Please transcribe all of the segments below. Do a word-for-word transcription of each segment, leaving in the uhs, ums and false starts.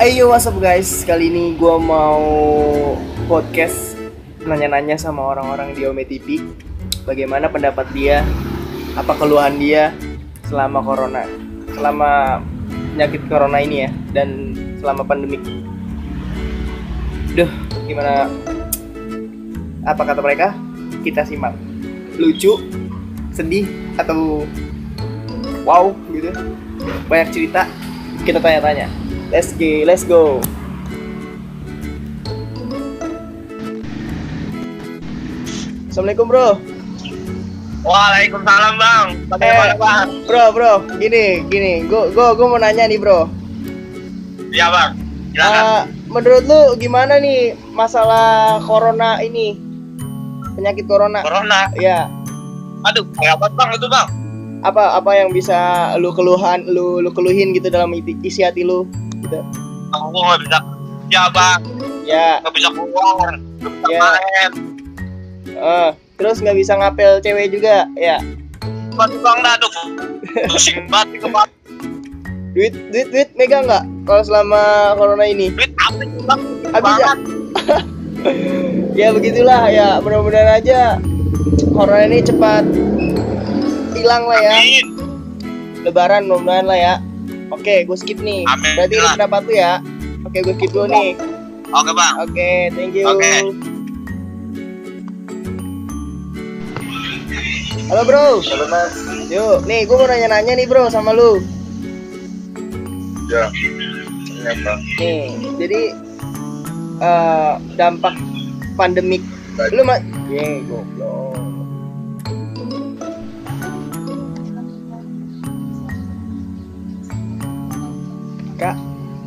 Ayo, what's up guys? Kali ini gue mau podcast nanya-nanya sama orang-orang di Ome T V. Bagaimana pendapat dia, apa keluhan dia selama corona, selama penyakit corona ini ya, dan selama pandemik. Duh, gimana? Apa kata mereka? Kita simak. Lucu, sedih, atau wow gitu. Banyak cerita, kita tanya-tanya. Let's go, let's go. Assalamualaikum bro. Waalaikumsalam bang. Bagaimana Eh, bang? Bro, bro, gini, gini. Gue, gue, gue mau nanya nih bro. Iya bang. Silakan. Uh, menurut lu gimana nih masalah corona ini? Penyakit corona. Corona. Ya. Aduh, kayak apa bang itu bang? Apa, apa yang bisa lu keluhan, lu, lu keluhin gitu dalam isi hati lu? Gitu. Aku nggak bisa. Ya bang. Ya. Nggak bisa keluar. Nggak bisa Ya. main. Uh, terus nggak bisa ngapel cewek juga, ya. Batu bang dah tuh. Pusing banget ke bang. Duit, duit, duit megang nggak kalau selama corona ini? Duit habis bang. Habis ya? Banget. Ya begitulah ya, mudah-mudahan aja corona ini cepat hilang lah ya. Amin. Lebaran mudah-mudahan lah ya. Oke, gue skip nih. Amin. Berarti ini pendapat lu ya. Oke, gue skip dulu nih. Oke bang. Oke, thank you. Oke. Halo bro. Halo mas. Yuk, nih gue mau nanya-nanya nih bro sama lu. Ya. Iya bang. Nih, jadi eh, dampak pandemik. Lu mah, ye goblok. Kak.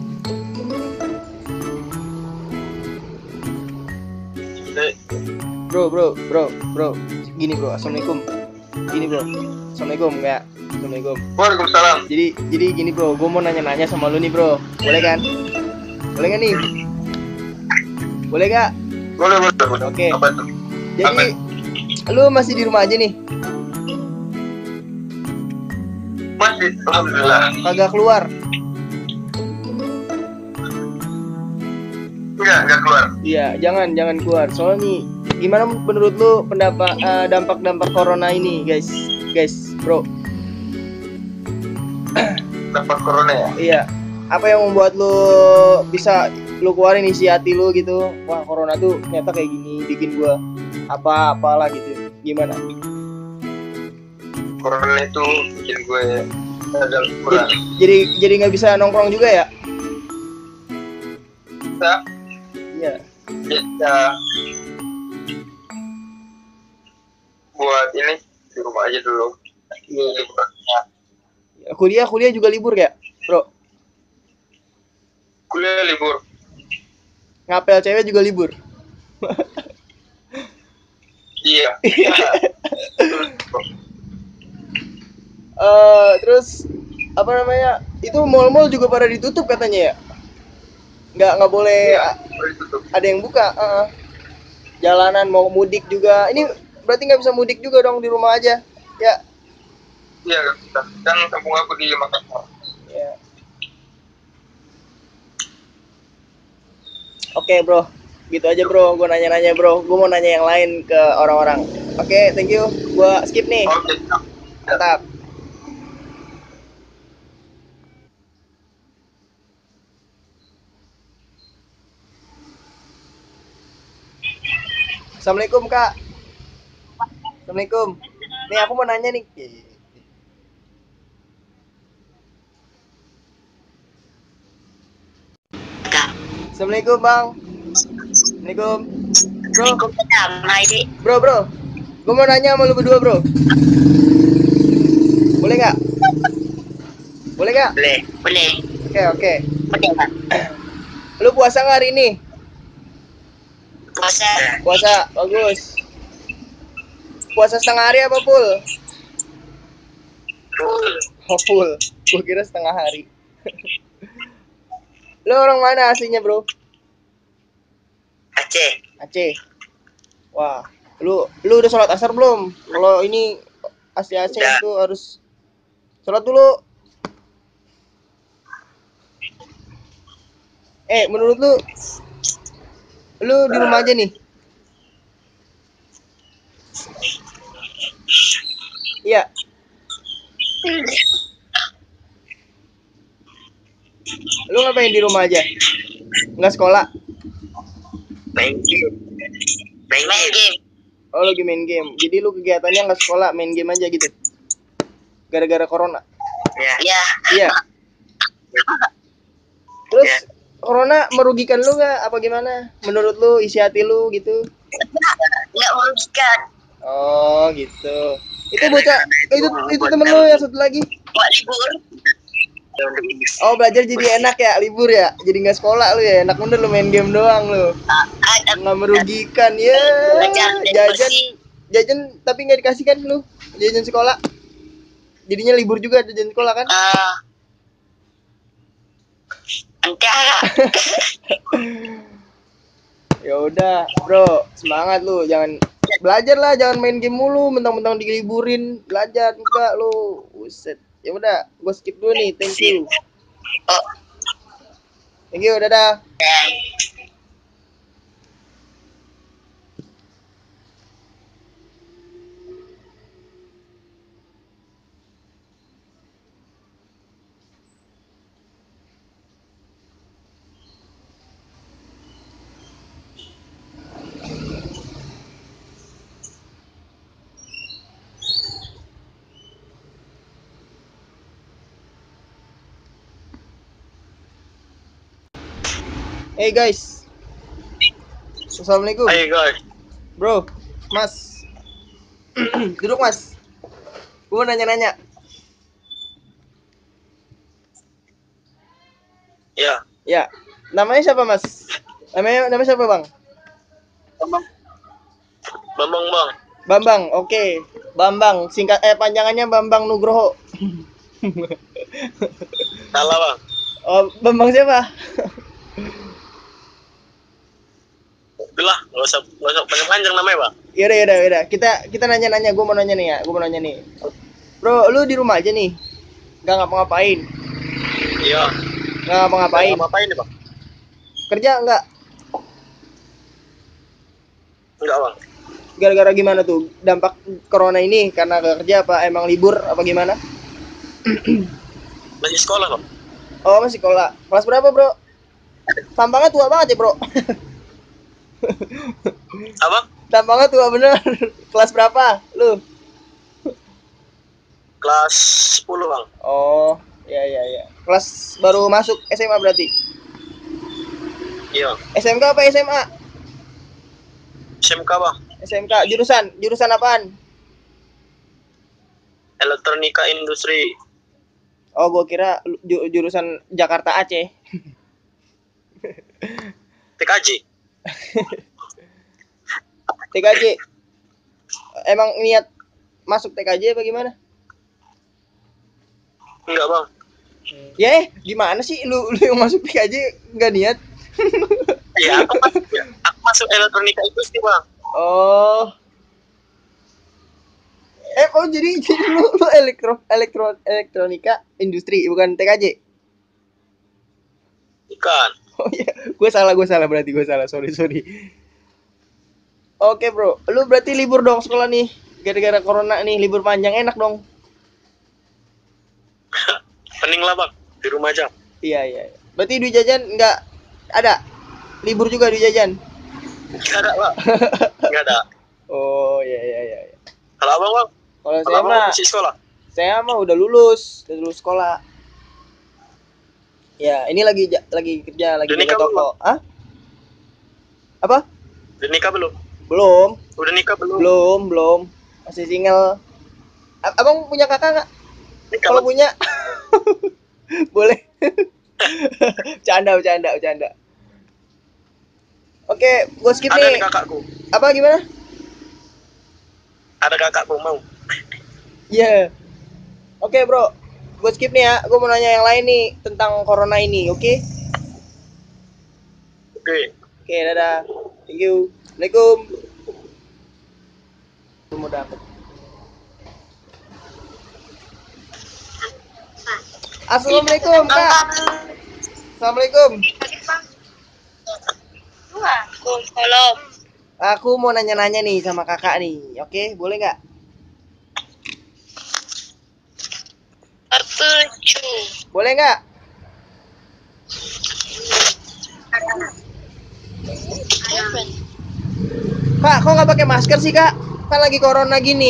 Bro, bro, bro, bro. Gini bro, assalamualaikum. Gini bro, assalamualaikum enggak? Assalamualaikum. Waalaikumsalam. Jadi, jadi gini bro, gue mau nanya-nanya sama lu nih bro. Boleh kan? Boleh kan nih? Boleh gak? Boleh boleh boleh. Oke. Apa itu? Jadi, lu masih di rumah aja nih? Masih. Alhamdulillah. Kagak keluar? Enggak enggak keluar. Iya, jangan, jangan keluar. Soalnya nih, gimana menurut lu pendapat eh, dampak-dampak corona ini, guys? Guys, bro. Dampak corona ya. Iya. Apa yang membuat lu bisa lu keluarin isi hati lu gitu? Wah, corona tuh ternyata kayak gini, bikin gua apa-apalah gitu. Gimana? Corona itu bikin gue agak kurang. Jadi jadi nggak bisa nongkrong juga ya? Bisa. Iya. Bisa buat ini di rumah aja dulu. Iya. Liburannya. Kuliah kuliah juga libur ya, bro? Kuliah libur. Ngapel cewek juga libur. Iya. Eh terus apa namanya? Itu mall-mall juga pada ditutup katanya ya? Nggak nggak boleh Iya, a- boleh tutup. ada yang buka. Heeh. Jalanan mau mudik juga. Ini berarti nggak bisa mudik juga dong, di rumah aja. Ya. Iya, kan kan kampung aku di Makassar. Ya. Oke bro, gitu aja bro. Gue nanya-nanya bro. Gue mau nanya yang lain ke orang-orang. Oke, thank you. Gue skip nih. Oke, siap. Mantap. Assalamualaikum kak. Assalamualaikum. Nih aku mau nanya nih. Assalamualaikum bang. Assalamualaikum. Bro, bro, bro. Gue mau nanya sama lu berdua bro. Boleh nggak? Boleh nggak? Boleh, boleh. Oke, oke. Boleh nggak? Lu puasa nggak hari ini? Puasa. Puasa, bagus. Puasa setengah hari apa full? Oh full. Gue kira setengah hari. Lu orang mana aslinya bro? Aceh. Aceh. Wah, lu lu udah sholat asar belum? Kalau ini asli Aceh Udah. itu harus sholat dulu. Eh, menurut lu, lu di rumah aja nih? Iya. Lu ngapain di rumah aja? Nggak sekolah? Main game. Main, main game. Oh, lagi main game. Jadi lu kegiatannya nggak sekolah, main game aja gitu? Gara-gara corona? Ya. Ya. Iya. Terus ya. Corona merugikan lu nggak? Apa gimana? Menurut lu, isi hati lu gitu? Nggak merugikan. Oh, gitu. Itu bocah, itu itu temen lu yang satu lagi? Buat libur. Oh, belajar jadi enak ya, libur ya? Jadi nggak sekolah lu ya? Enak bener lu main game doang lu. Nggak merugikan ya. Jajan, jajan tapi nggak dikasih kan lu? Jajan sekolah. Jadinya libur juga jajan sekolah kan? Uh, enggak. Ya udah, bro, semangat lu, jangan belajar lah, jangan main game mulu, mentang-mentang diliburin, belajar juga lu. Buset. Ya udah, gue skip dulu nih, thank you. Thank you, dadah. Hey guys. Assalamualaikum. Hey guys. Bro, Mas. Duduk Mas. Gue mau nanya-nanya. Ya. Ya. Namanya siapa Mas? Namanya namanya siapa Bang? Bambang. Bambang Bang. Bambang, oke. Okay. Bambang, singkat eh panjangannya Bambang Nugroho. Salah Bang. Oh, Bambang siapa? Udah, nggak usah nggak usah panjang-panjang namanya Bang. Yaudah, yaudah, yaudah. Kita kita nanya-nanya. Gue mau nanya nih ya. Gue mau nanya nih. Bro, lu di rumah aja nih? Gak ngapa-ngapain? Iya. Gak ngapa-ngapain? Gak ngapain nih Bang? Kerja enggak? Enggak Bang. Gara-gara gimana tuh? Dampak corona ini karena gak kerja apa emang libur apa gimana? Masih sekolah Bang. Oh, masih sekolah. Kelas berapa bro? Tampangnya tua banget ya bro. Apa? Tampangnya tua bener. Kelas berapa lu? Kelas sepuluh Bang. Oh, ya ya ya. Kelas baru masuk S M A berarti? Iya. S M K apa S M A? S M K Bang. S M K. Jurusan? Jurusan apaan? Elektronika Industri. Oh, gua kira ju jurusan Jakarta Aceh. T K J. T K J. Emang niat masuk T K J apa gimana? Enggak Bang. Ya, eh, gimana sih lu lu yang masuk T K J nggak niat? Ya, aku masuk, ya. Aku masuk elektronika industri Bang. Oh. Eh, oh jadi jadi lu lu elektro elektro elektronika industri bukan T K J? Bukan. Oh iya, gue salah gue salah berarti gue salah sorry sorry. Oke bro, lu berarti libur dong sekolah nih gara-gara corona nih libur panjang enak dong. Pening lah Bang, di rumah aja. Iya iya. Berarti duit jajan nggak ada? Libur juga duit jajan? Nggak ada Bang. Nggak ada. Oh iya iya iya. Kalau Abang Bang? Kalau saya mah masih sekolah? Saya mah udah lulus, udah lulus sekolah. Ya, ini lagi lagi kerja, lagi jaga toko. Hah? Apa? Udah nikah belum? Belum. Udah nikah belum? Belum, belum. Masih single. Abang punya kakak nggak? Kalau punya, boleh. Bercanda, bercanda, bercanda. Oke, gue skip ada nih. Ada kakakku. Apa gimana? Ada kakakku mau. Iya. Yeah. Oke, bro. Gue skip nih ya. Gue mau nanya yang lain nih tentang corona ini, oke? Okay? Oke. Okay. Oke, okay, dadah. Thank you. Assalamualaikum. Mau dapet. Assalamualaikum, Kak. Assalamualaikum. Waalaikumsalam. Aku mau nanya-nanya nih sama kakak nih, oke? Boleh nggak? Setuju. Boleh nggak? Kak, kok nggak pakai masker sih kak? Kan lagi corona gini.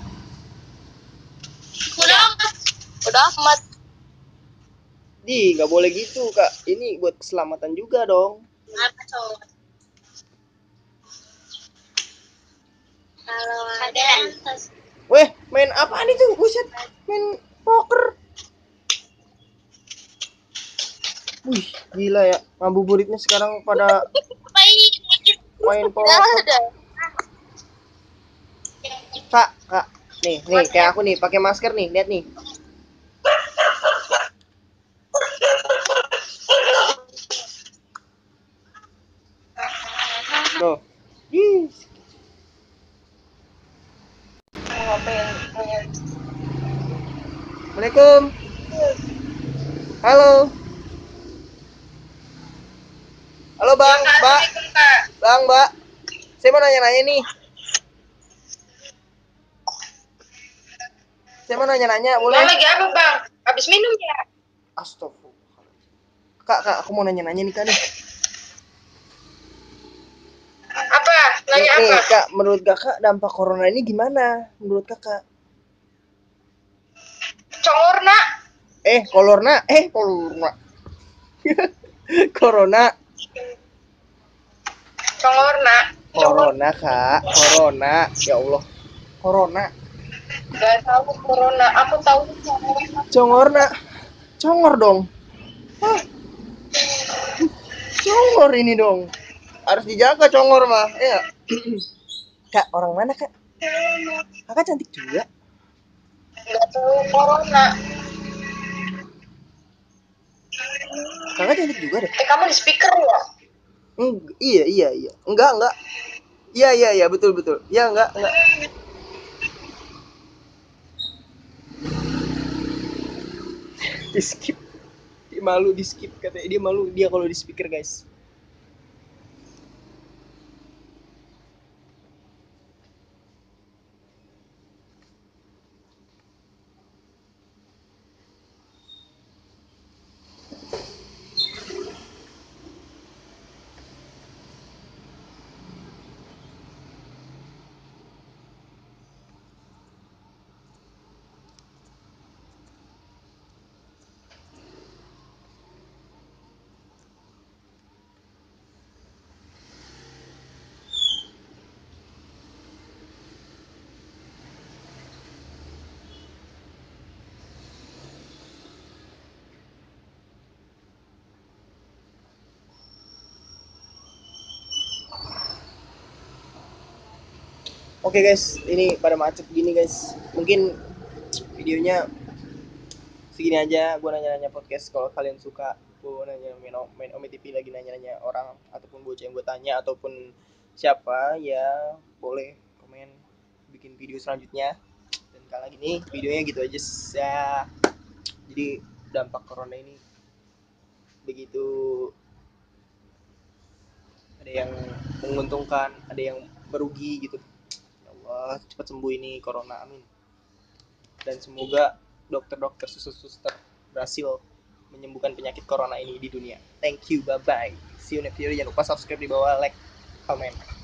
Udah, udah amat. Di, nggak boleh gitu kak. Ini buat keselamatan juga dong. Apa cowok? Kalau ada. Weh, main apaan itu? Buset, main poker. Wih, gila ya. Ngabuburitnya sekarang pada main poker. Kak, kak. Nih, nih, kayak aku nih, pakai masker nih. Lihat nih. Tuh. Ih. Assalamualaikum. Halo. Halo bang, mbak. Bang, mbak. Saya mau nanya-nanya nih. Saya mau nanya-nanya, boleh? Bang lagi apa bang? Habis minum ya? Astagfirullah. Kak, kak, aku mau nanya-nanya nih kak nih. Apa? Nih, Nanya nih, apa? kak, menurut kakak dampak corona ini gimana? Menurut kakak? Congorna. Eh, kolorna, eh, kolorna. Corona, Congorna. corona kak, corona, ya Allah, corona, Gak tahu corona. Aku tahu congorna. congorna, congor dong, Hah, congor ini dong, harus dijaga congor mah, ya. Kak, orang mana kak? Kakak cantik juga. Gak tahu corona. Kakak cantik juga deh. Eh kamu di speaker ya? Eng, iya, iya, iya, enggak, enggak, iya, iya, iya, betul, betul, iya, enggak, enggak. Di skip, dia malu di skip katanya, dia malu dia kalau di speaker guys. Oke guys, ini pada macet gini guys. Mungkin videonya segini aja. Gue nanya-nanya podcast. Kalau kalian suka, gue nanya main, main Ome T V lagi nanya-nanya orang ataupun bocah yang gue tanya ataupun siapa ya boleh komen bikin video selanjutnya. Dan kali ini videonya gitu aja ya. Jadi dampak corona ini begitu, ada yang menguntungkan, ada yang merugi gitu. Ya Allah, cepat sembuh ini corona, amin. Dan semoga dokter-dokter suster-suster berhasil menyembuhkan penyakit corona ini di dunia. Thank you, bye bye. See you next video. Jangan lupa subscribe di bawah, like, comment.